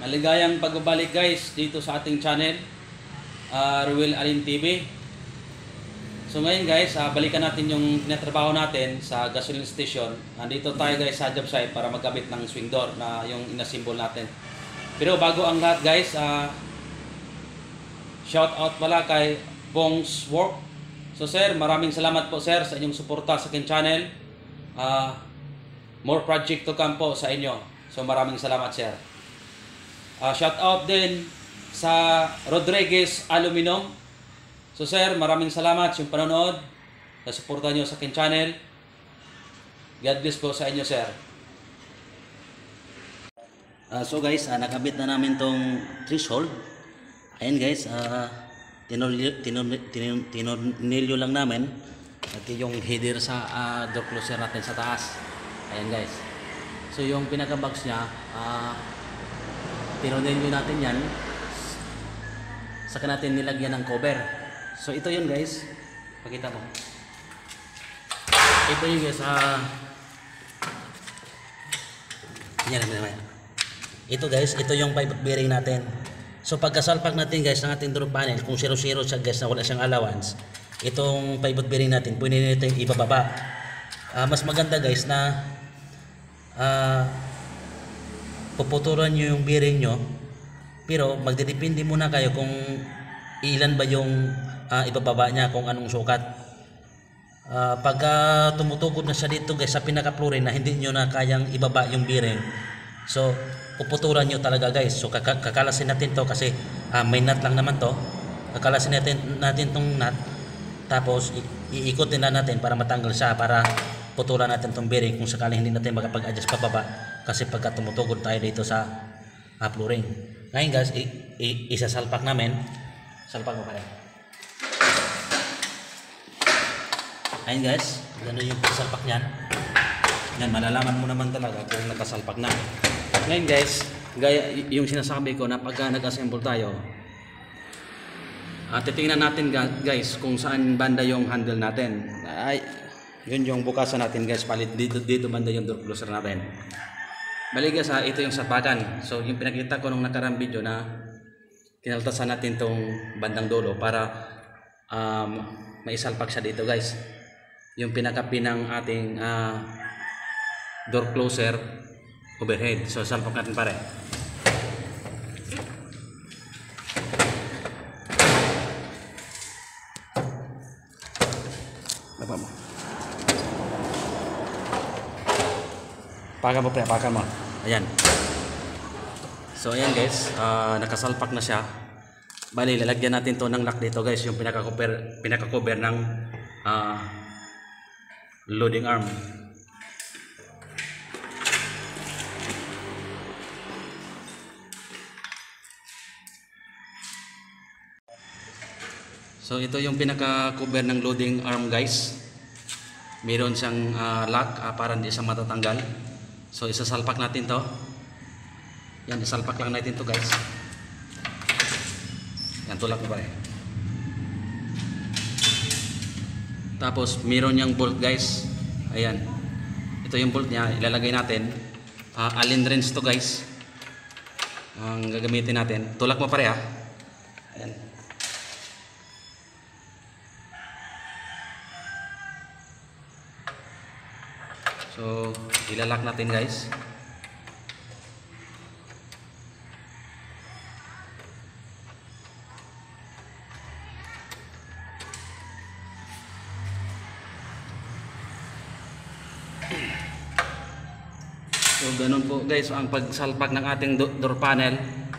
Maligayang pagbabalik guys dito sa ating channel, Ruel Alin TV. So ngayon guys, balikan natin yung tinatrabaho natin sa gasoline station. Nandito tayo guys sa job site para magkabit ng swing door na yung inasimbol natin. Pero bago ang lahat guys, shout out pala kay Bongs Work. So sir, maraming salamat po sir sa inyong suporta sa aking channel. More project to come po sa inyo. So maraming salamat sir. Shout out din sa Rodriguez Aluminum. So sir, maraming salamat sa panonood, sa suporta nyo sa aking channel. God bless po sa inyo sir. So guys, nakabit na namin tong threshold. Ayan guys, tinurnilyo lang namin. At yung header sa door closer natin sa taas. Ayan guys. So yung pinaka-box nya, tinurnilyo natin yan. Saka natin nilagyan ng cover. So ito yun guys. Pakita mo. Ito yun guys. Ito guys, ito yung pipe bearing natin. So pagkasalpak natin guys ng ating door panel, kung 0-0 siya guys na wala siyang allowance, itong pivot bearing natin pwede natin ibababa. Mas maganda guys na puputulan nyo yung bearing nyo, pero magdidepende muna kayo kung ilan ba yung ibababa niya, kung anong sukat. Pagka tumutugod na siya dito guys sa pinaka-flooring na hindi nyo na kayang ibaba yung bearing, so puputulan nyo talaga guys. So kakalasin natin to kasi may nut lang naman to. Kakalasin natin tong nut, tapos iikutin na natin para matanggal siya, para putulan natin tong bearing kung sakaling hindi natin makapag-adjust pababa, kasi pagka tumutugod tayo dito sa flooring. Ngayon guys, isasalpak namin. Salpak mo pa rin. Ayun guys, ganun yung salpak niyan. Yan, malalaman mo naman talaga kung nakasalpak na. Ngayon guys, gaya yung sinasabi ko na pagka nag-assemble tayo, titingnan natin guys kung saan banda yung handle natin. Ay, yun yung bukasan natin guys, palit dito banda yung door closer natin. Bali guys, ito yung sapakan. So yung pinakita ko nung nakarang video na kinaltasan natin tong bandang dulo para maisalpak siya dito guys. Yung pinakapi ng ating door closer overhead. So salpak natin pare. Baba mo. Pakan mo pre, pakan mo. Ayan. So ayan guys, nakasalpak na siya. Bali, lalagyan natin to ng lock dito guys, yung pinaka-cover ng loading arm. So ito yung pinaka-cover ng loading arm guys. Meron siyang lock para hindi siya matatanggal. So isasalpak natin to. Yan, isalpak lang natin to guys. Yan, tulak mo pare. Tapos meron yung bolt guys. Ayan. Ito yung bolt niya, ilalagay natin. Allen wrench to guys. Ang gagamitin natin. Tulak mo pare ha. Ayan. So, ilalak natin guys. So, ganun po guys ang pagsalpak ng ating door panel.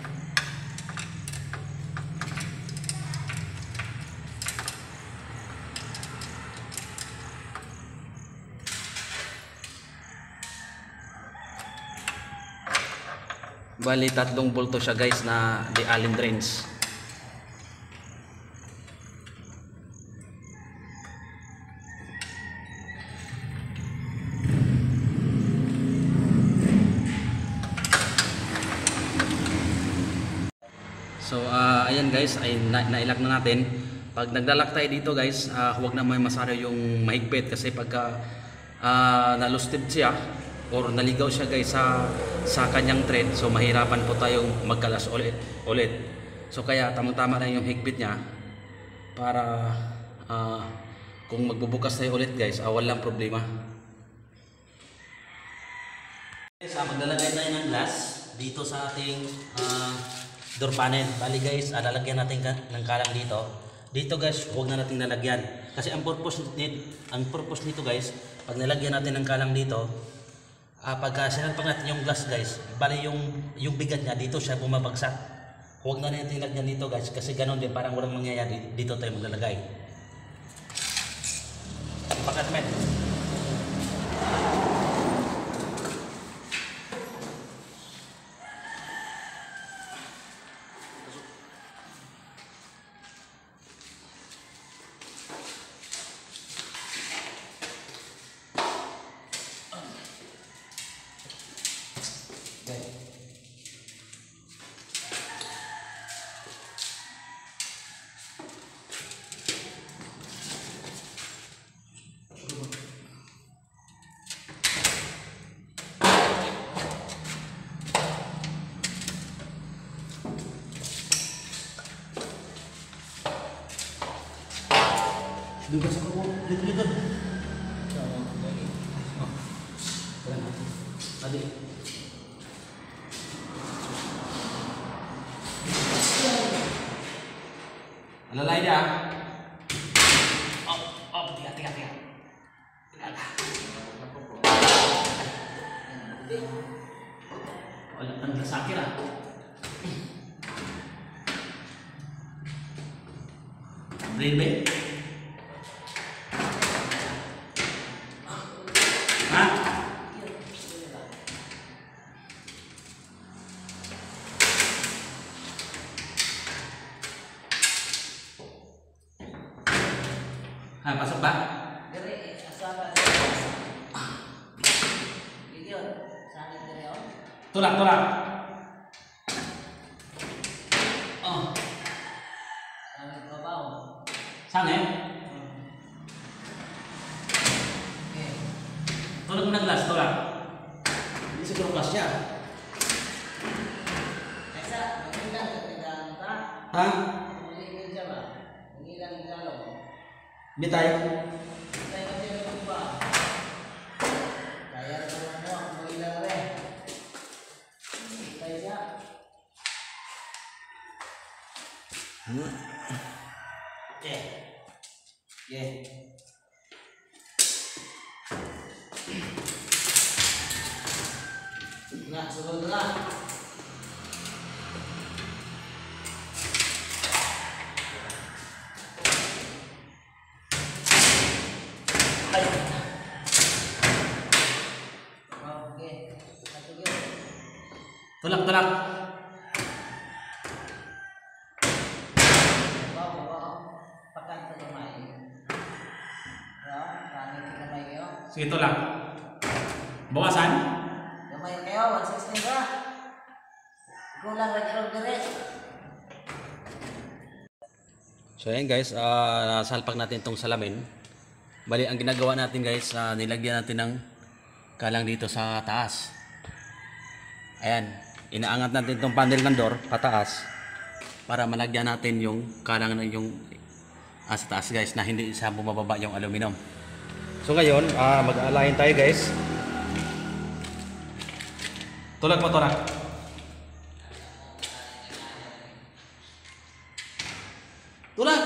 Bali, 3 bolto siya guys na di Allen wrench. So ayan guys, ay nailak na natin. Pag naglalak tayo dito guys, huwag na may masaro yung mahigpit, kasi pagka nalusted siya, or naligaw siya guys sa kanyang thread, so mahirapan po tayong magkalas ulit. So kaya tamang-tama na yung higpit niya para kung magbubukas tayo ulit guys, walang problema. Guys, maglalagay tayo ng glass dito sa ating door panel. Bali guys, lalagyan natin ng kalang dito. Dito guys, huwag na nating lalagyan. Kasi ang purpose nito guys, pag nalagyan natin ng kalang dito, pagka sinalpag natin yung glass guys, bali yung bigat niya dito siya bumabagsak. Huwag na natin lagyan dito guys, kasi ganun din, parang walang mangyayari. Dito tayo maglalagay. Pakat men. Dito sa kubo, dito. Tadi. Alalay dia. Tiga. Ang sakit ah. Brain bay. Pasok ba? Dire, asaba. Video, sakit dire oh. Tulak. Oh, Sakit babaw. saan eh? Okay. Tulak mo ng glass, tulak. Hindi siguro glass siya. Kaysa, mangilang katigaan ka. Ha? Mangilang siya ba? Mangilang ikalong. Bitay. Tayo kasi ang ba? Kaya naman mo, mangilang rin. Tayo siya. Okay. Nah, sunod na. Okay. Satu yun. Tulak. Bawa. Pakan sa kamay. Ya, kami sa kamay kayo. Sige, tulak. Bawasan. Kamay kayo, 116 ka. Kulang lagi ron dire. So ayan guys, nasalpak natin itong salamin. Bali, ang ginagawa natin guys, nilagyan natin ng kalang dito sa taas. Ayan, inaangat natin itong panel ng door pataas para malagyan natin yung kalang na yung sa taas guys, na hindi sa bumababa yung aluminum. So ngayon, mag-align tayo guys. Tulak mo, tulak. Tulak!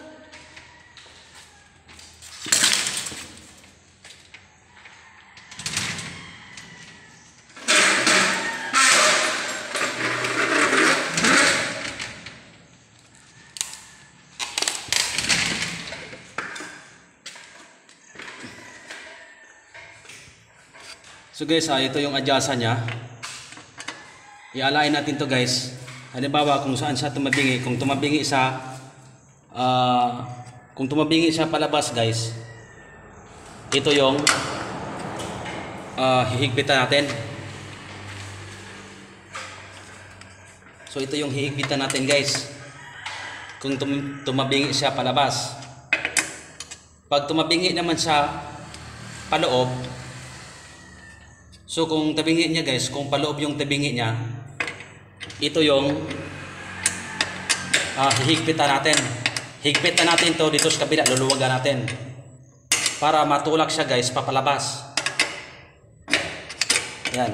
So guys, ito yung adjasa niya. I-align natin to guys. Halimbawa kung saan siya tumabingi, kung tumabingi siya palabas guys, ito yung hihigpitan natin. So ito yung hihigpitan natin guys, kung tumabingi siya palabas. Pag tumabingi naman siya paloob, So kung tabingi niya guys, kung paloob yung tabingi niya, ito yung hihigpitan natin. Higpitan natin to dito sa kabila, luluwagan natin. Para matulak siya guys, papalabas. Yan.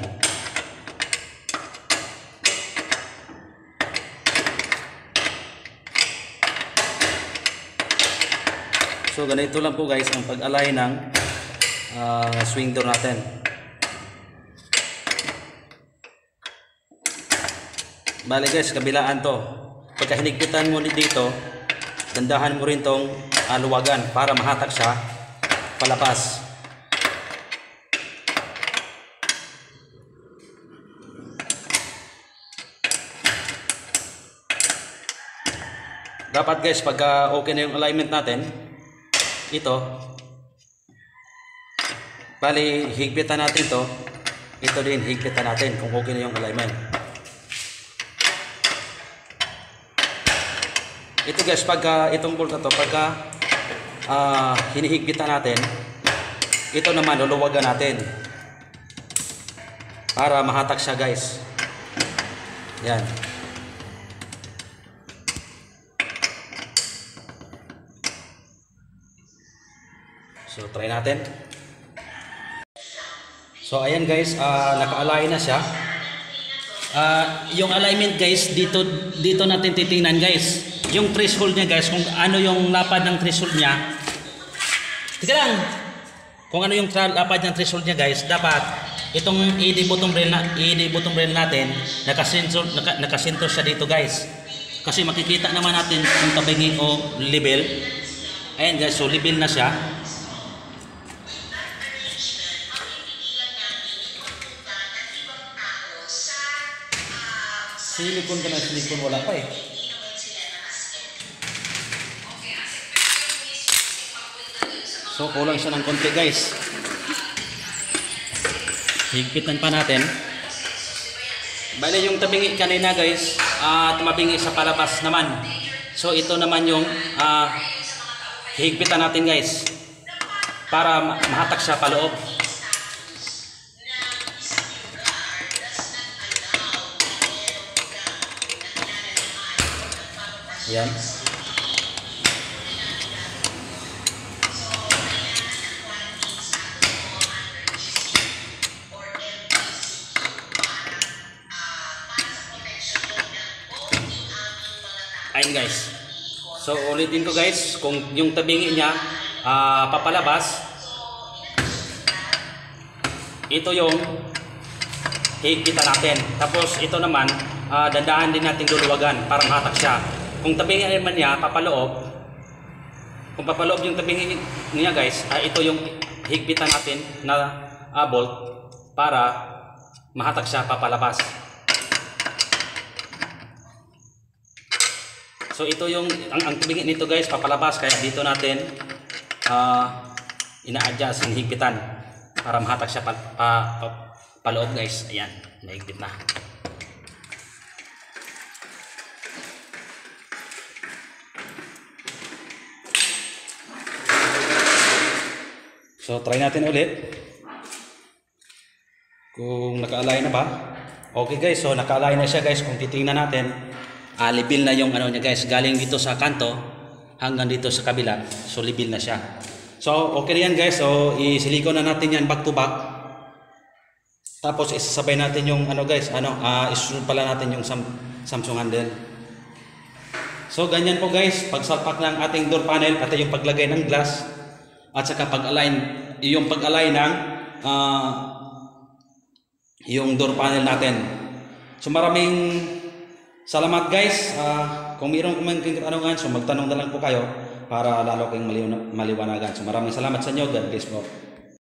So ganito lang po guys ang pag-align ng swing door natin. Bale guys, kabilaan to. Pagka hinigpitan mo dito, dandahan mo rin tong luwagan para mahatak siya palabas. Dapat guys, pagka okay na yung alignment natin, ito, bali higpitan natin to, ito din higpitan natin kung okay na yung alignment. Ito guys, pagka itong bolt na to, pagka hinihigpitan natin, ito naman luluwagan natin para mahatak siya guys. Yan. So try natin. So ayan guys, naka-align na siya. Yung alignment guys, dito natin titingnan guys. Yung threshold niya guys, kung ano yung lapad ng threshold niya. Tika lang. Kung ano yung lapad ng threshold niya guys, dapat itong ED bottom rail natin, nakasentro siya dito guys. Kasi makikita naman natin kung tabingi o level. Ayan guys, so level na siya. Silikon ka na, silikon wala pa eh. So kulang siya ng konti guys. Higpitan pa natin. Bale yung tabingi kanina guys, tumabingi sa palabas naman. So ito naman yung higpitan natin guys. Para mahatak siya paloob. Yan. Ayun guys. So ulitin ko guys, kung yung tabingi niya papalabas, ito yung higpitan natin. Tapos ito naman, dandahan din natin luluwagan para mahatak siya. Kung tabingi naman niya papaloob, kung papaloob yung tabingi niya guys, ito yung higpitan natin na bolt para mahatak siya papalabas. So ito yung ang tabingi nito guys, papalabas, kaya dito natin ina-adjust yung higpitan para mahatak siya paloob guys. Ayan, nahigpit na. So try natin ulit kung naka-align na ba. Okay guys, so naka-align na siya guys. Kung titingnan natin, level na yung ano niya guys, galing dito sa kanto hanggang dito sa kabila. So level na siya. So okay na yan guys. So isilikon na natin yan back to back. Tapos isasabay natin yung ano guys, isunod pala natin yung Samsung handle. So ganyan po guys, pagsalpak ng ating door panel, pati yung paglagay ng glass, at saka pag-align, yung pag-align ng yung door panel natin. So maraming salamat guys. Kung mayroong katanungan, so magtanong na lang po kayo para lalo kayong maliwanagan. So maraming salamat sa inyo. God bless po.